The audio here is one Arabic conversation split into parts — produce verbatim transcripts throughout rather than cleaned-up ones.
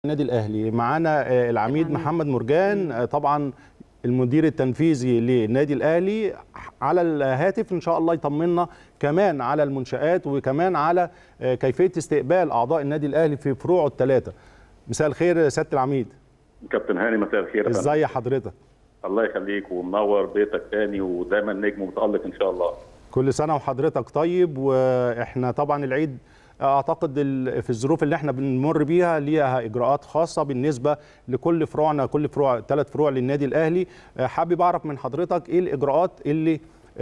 النادي الاهلي معانا العميد محمد مرجان، طبعا المدير التنفيذي للنادي الاهلي، على الهاتف ان شاء الله يطمنا كمان على المنشآت وكمان على كيفيه استقبال اعضاء النادي الاهلي في فروعه الثلاثه. مساء الخير سياده العميد. كابتن هاني مساء الخير. ازي حضرتك؟ الله يخليك ومنور بيتك تاني ودايما نجم متألق ان شاء الله. كل سنه وحضرتك طيب. واحنا طبعا العيد اعتقد في الظروف اللي احنا بنمر بيها ليها اجراءات خاصه بالنسبه لكل فروعنا، كل فروع ثلاث فروع للنادي الاهلي. حابب اعرف من حضرتك ايه الاجراءات اللي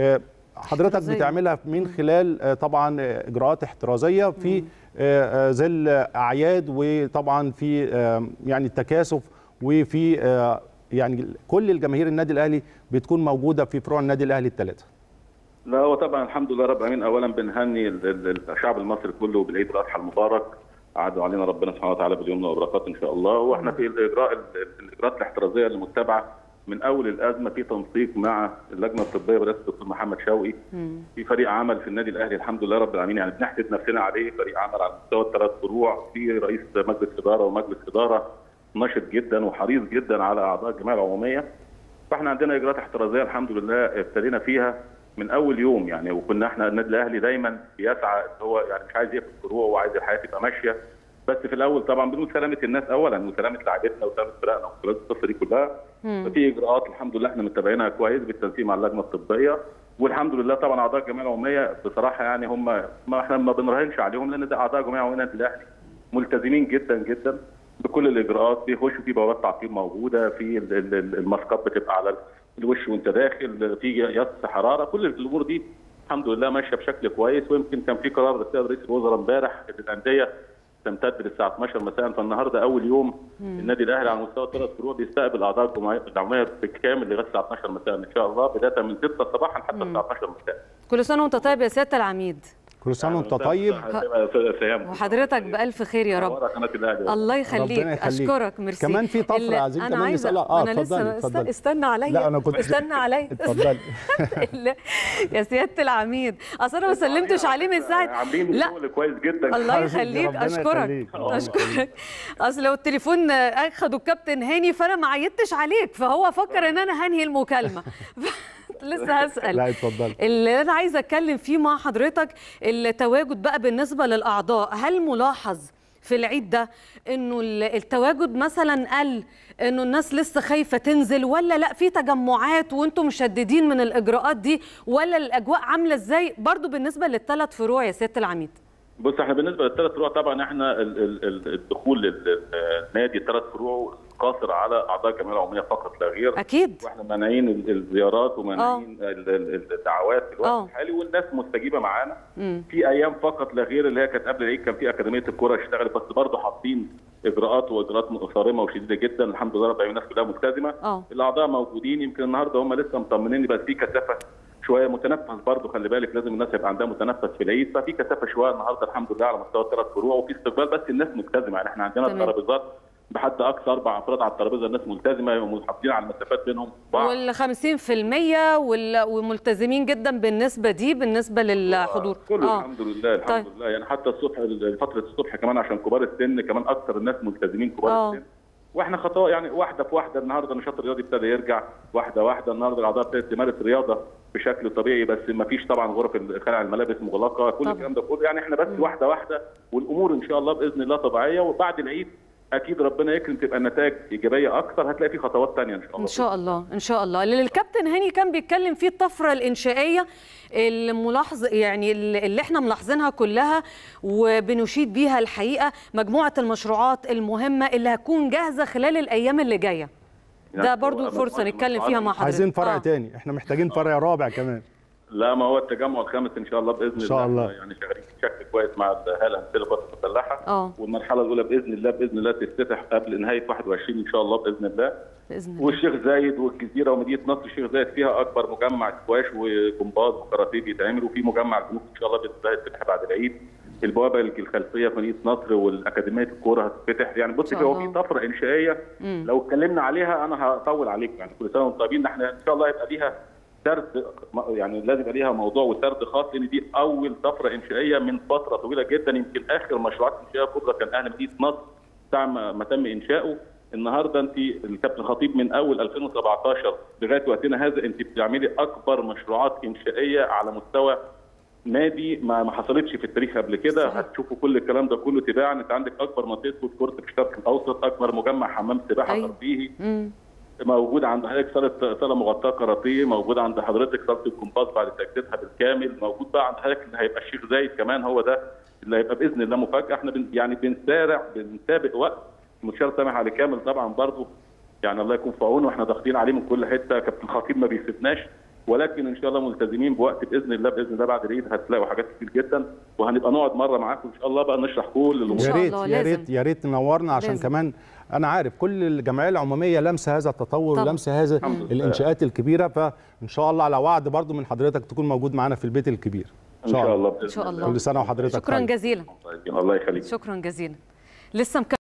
حضرتك بتعملها من خلال طبعا اجراءات احترازيه في ظل اعياد، وطبعا في يعني التكاثف، وفي يعني كل الجماهير النادي الاهلي بتكون موجوده في فروع النادي الاهلي الثلاثه. لا هو طبعا الحمد لله رب العالمين، اولا بنهني الشعب المصري كله بالعيد الاضحى المبارك، عادوا علينا ربنا سبحانه وتعالى باليمن والبركات ان شاء الله. واحنا في الاجراء الاجراءات الاحترازيه المتبعه من اول الازمه في تنسيق مع اللجنه الطبيه برئاسه الدكتور محمد شوقي. في فريق عمل في النادي الاهلي الحمد لله رب العالمين، يعني بنحسد نفسنا عليه، فريق عمل على مستوى الثلاث فروع، في رئيس مجلس اداره ومجلس اداره نشط جدا وحريص جدا على اعضاء الجمعيه العموميه. فاحنا عندنا اجراءات احترازيه الحمد لله ابتدينا فيها من اول يوم يعني. وكنا احنا النادي الاهلي دايما بيسعى ان هو يعني مش عايز يقفل فروع وعايز الحياه تبقى ماشيه، بس في الاول طبعا بنقول سلامه الناس اولا وسلامه لاعبتنا وسلامه فرقنا وبطولات الصف دي كلها. ففي اجراءات الحمد لله احنا متابعينها كويس بالتنسيق مع اللجنه الطبيه، والحمد لله طبعا اعضاء الجمعيه العموميه بصراحه يعني هم ما احنا ما بنراهنش عليهم، لان ده اعضاء الجمعيه العموميه النادي الاهلي ملتزمين جدا جدا بكل الاجراءات. بيخشوا في بوابات تعقيم موجوده، في الماسكات بتبقى على الوش وانت داخل، في يص حراره، كل الامور دي الحمد لله ماشيه بشكل كويس. ويمكن كان في قرار رسائل رئيس الوزراء امبارح ان الانديه تمتد للساعه اثناشر مساء، فالنهارده اول يوم مم. النادي الاهلي على مستوى الثلاث فروع بيستقبل اعضاء الجمعيه العموميه بالكامل لغايه الساعه اثناشر مساء ان شاء الله، بدايه من ستة صباحا حتى الساعه اثناشر مساء. كل سنه وانت طيب يا سياده العميد. كل سنه وانت طيب وحضرتك بالف خير يا رب. الله يخليك، اشكرك، ميرسي. كمان في طفره عايزين كمان نسالها. اه انا لسه اتفضلي. استنى عليا. لا انا كنت استنى عليا. اتفضلي. يا سياده العميد، اصل انا ما سلمتش عليه من ساعه. عاملين شغل كويس جدا. الله يخليك، اشكرك اشكرك. اصل لو التليفون اخدوا الكابتن هاني فانا ما عيطتش عليك، فهو فكر ان انا هنهي المكالمه. لسه هسأل. لا اتفضل. اللي انا عايزه اتكلم فيه مع حضرتك التواجد بقى بالنسبه للاعضاء، هل ملاحظ في العيد ده انه التواجد مثلا قل، انه الناس لسه خايفه تنزل، ولا لا في تجمعات وانتم مشددين من الاجراءات دي، ولا الاجواء عامله ازاي برضو بالنسبه للثلاث فروع يا سياده العميد؟ بص احنا بالنسبه للثلاث فروع طبعا احنا الدخول للنادي الثلاث فروع قاصر على اعضاء الجمعيه العموميه فقط لا غير. اكيد. واحنا مانعين الزيارات ومانعين الدعوات في الوقت أوه. الحالي، والناس مستجيبه معانا. في ايام فقط لا غير اللي هي كانت قبل العيد كان في اكاديميه الكوره اشتغلت، بس برضه حاطين اجراءات واجراءات صارمه وشديده جدا الحمد لله رب العالمين، الناس كلها ملتزمه. أوه. الاعضاء موجودين، يمكن النهارده هم لسه مطمنين بس في كثافه شويه متنفس برضه، خلي بالك لازم الناس يبقى عندها متنفس في العيد، ففي كثافه شويه النهارده الحمد لله على مستوى الثلاث فروع، وفي استقبال بس الناس ملتزمه. يعني احنا عندنا الترابيزات بحد اقصى اربع افراد على الترابيزه، الناس ملتزمه ومحافظين على المسافات بينهم بعض، وال خمسين في المية وملتزمين جدا بالنسبه دي بالنسبه للحضور. كله آه. الحمد لله الحمد طيب. لله يعني حتى الصبح فتره الصبح كمان عشان كبار السن كمان اكثر الناس ملتزمين كبار آه. السن. واحنا خطوه يعني واحده في واحده. النهارده النشاط الرياضي ابتدى يرجع واحده واحده، النهارده الاعضاء ابتدت تمارس رياضه بشكل طبيعي، بس ما فيش طبعا غرف خلع الملابس مغلقه، كل الكلام ده كله يعني احنا بس م. واحده واحده، والامور ان شاء الله باذن الله طبيعيه. وبعد العيد اكيد ربنا يكرم تبقى النتائج ايجابيه اكثر، هتلاقي في خطوات ثانيه ان شاء الله. ان شاء الله ان شاء الله. اللي الكابتن هاني كان بيتكلم فيه الطفره الانشائيه الملاحظ يعني اللي احنا ملاحظينها كلها وبنشيد بيها الحقيقه، مجموعه المشروعات المهمه اللي هتكون جاهزه خلال الايام اللي جايه. ده برضو فرصه نتكلم فيها مع حضرتك. عايزين فرع آه. تاني، احنا محتاجين فرع رابع كمان. لا ما هو التجمع الخامس ان شاء الله باذن الله. ان شاء الله يعني شغالين بشكل كويس مع الهيئه الهندسيه للقوات المسلحه. اه والمرحله الاولى باذن الله باذن الله تفتتح قبل نهايه واحد وعشرين ان شاء الله باذن الله. باذن الله. والشيخ زايد والجزيره ومدينه نصر الشيخ زايد فيها اكبر مجمع سكواش وجمباز وكاراتيه بيتعمل، وفي مجمع جنوب ان شاء الله باذن الله يتفتح بعد العيد. البوابه الخلفيه في مدينه نصر والاكاديميه الكوره هتتفتح. يعني بصي هو في طفره انشائيه مم. لو اتكلمنا عليها انا هطول عليك يعني. كل سنه وانتم طيبين. احنا ان شاء الله يبقى ليها سرد، يعني لازم يبقى ليها موضوع وسرد خاص، لان دي اول طفره انشائيه من فتره طويله جدا. يمكن اخر مشروعات انشائيه كبرى كان اهل مدينه نصر بتاع ما تم انشاؤه. النهارده انت الكابتن خطيب من اول ألفين وسبعتاشر لغايه وقتنا هذا انت بتعملي اكبر مشروعات انشائيه على مستوى نادي ما ما حصلتش في التاريخ قبل كده. هتشوفوا كل الكلام ده كله تباعا. انت عندك اكبر منطقه فود كورت في الشرق الاوسط، اكبر مجمع حمام سباحه ترفيهي، موجود عند حضرتك صاله صاله مغطاه كاراتيه، موجود عند حضرتك صاله الكومباس بعد تجديدها بالكامل، موجود بقى عند حضرتك اللي هيبقى الشيخ زايد كمان، هو ده اللي هيبقى باذن الله مفاجاه. احنا بن يعني بنسارع بنسابق وقت. المستشار سامح علي كامل طبعا برضه يعني الله يكون في عونه، واحنا ضاغطين عليه من كل حته، كابتن خطيب ما بيسيبناش، ولكن ان شاء الله ملتزمين بوقت باذن الله. باذن الله بعد العيد هتلاقوا حاجات كتير جدا، وهنبقى نقعد مره معاكم ان شاء الله بقى نشرح كل الامور. يا ريت يا ريت يا ريت تنورنا، عشان لازم. كمان انا عارف كل الجمعيه العموميه لمسه هذا التطور ولمسه هذا الانشاءات الكبيره، فان شاء الله على وعد برضو من حضرتك تكون موجود معانا في البيت الكبير ان شاء الله. ان شاء الله. كل سنه وحضرتك شكرا طيب. جزيلا. الله يخليك. شكرا جزيلا. لسه